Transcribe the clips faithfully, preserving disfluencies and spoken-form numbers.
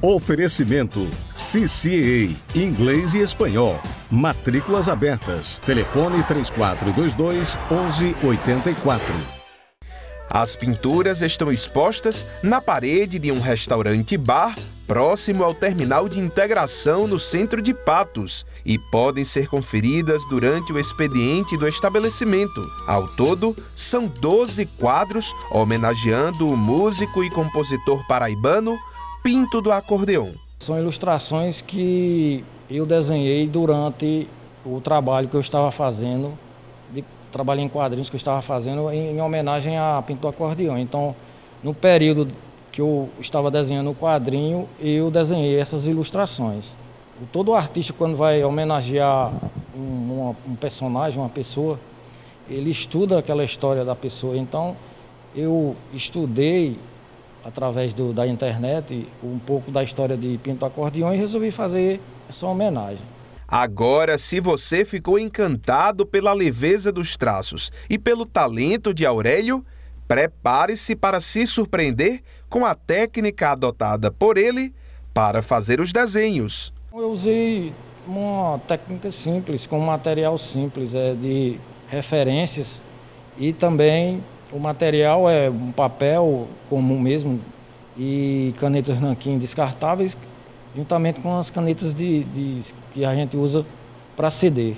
Oferecimento C C A, inglês e espanhol. Matrículas abertas. Telefone três quatro dois dois, onze oitenta e quatro. As pinturas estão expostas na parede de um restaurante-bar próximo ao terminal de integração no centro de Patos e podem ser conferidas durante o expediente do estabelecimento. Ao todo, são doze quadros homenageando o músico e compositor paraibano Pinto do Acordeon. São ilustrações que eu desenhei durante o trabalho que eu estava fazendo, de trabalho em quadrinhos que eu estava fazendo em, em homenagem a Pinto do Acordeon. Então, no período que eu estava desenhando o quadrinho, eu desenhei essas ilustrações. Todo artista, quando vai homenagear um, uma, um personagem, uma pessoa, ele estuda aquela história da pessoa. Então, eu estudei, através do, da internet, um pouco da história de Pinto do Acordeon e resolvi fazer essa homenagem. Agora, se você ficou encantado pela leveza dos traços e pelo talento de Aurélio, prepare-se para se surpreender com a técnica adotada por ele para fazer os desenhos. Eu usei uma técnica simples, com um material simples, é, de referências, e também o material é um papel comum mesmo e canetas nanquim descartáveis, juntamente com as canetas de, de, que a gente usa para C D.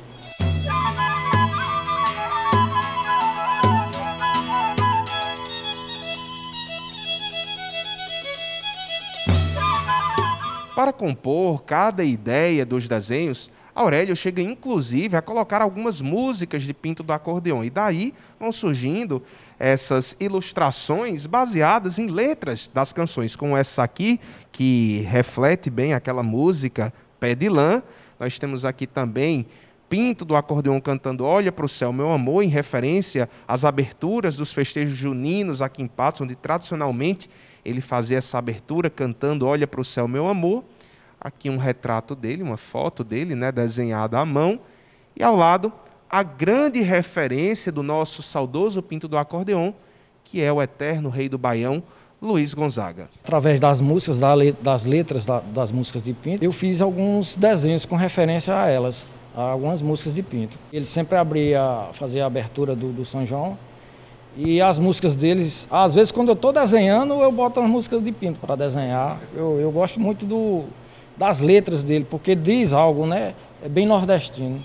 Para compor cada ideia dos desenhos, Aurélio chega inclusive a colocar algumas músicas de Pinto do Acordeon, e daí vão surgindo essas ilustrações baseadas em letras das canções, como essa aqui, que reflete bem aquela música Pé de Lã. Nós temos aqui também Pinto do Acordeon cantando Olha para o Céu, Meu Amor, em referência às aberturas dos festejos juninos aqui em Patos, onde tradicionalmente ele fazia essa abertura cantando Olha para o Céu, Meu Amor. Aqui um retrato dele, uma foto dele, né, desenhada à mão. E ao lado, a grande referência do nosso saudoso Pinto do Acordeon, que é o eterno rei do Baião, Luiz Gonzaga. Através das músicas, das letras das músicas de Pinto, eu fiz alguns desenhos com referência a elas, a algumas músicas de Pinto. Ele sempre abria, fazia a abertura do, do São João, e as músicas deles, às vezes quando eu estou desenhando, eu boto as músicas de Pinto para desenhar. Eu, eu gosto muito do, das letras dele, porque diz algo, né? É bem nordestino.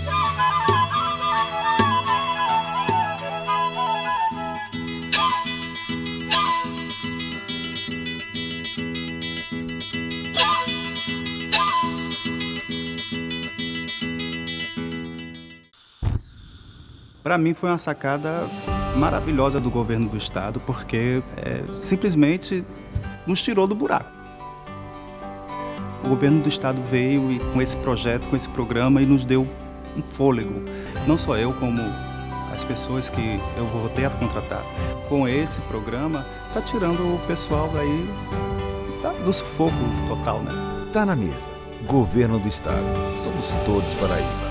Para mim foi uma sacada maravilhosa do governo do estado, porque é, simplesmente nos tirou do buraco. O governo do estado veio e, com esse projeto, com esse programa, e nos deu um fôlego. Não só eu, como as pessoas que eu vou ter a contratar. Com esse programa, está tirando o pessoal aí tá, do sufoco total, né? Tá na mesa. Governo do estado. Somos todos Paraíba.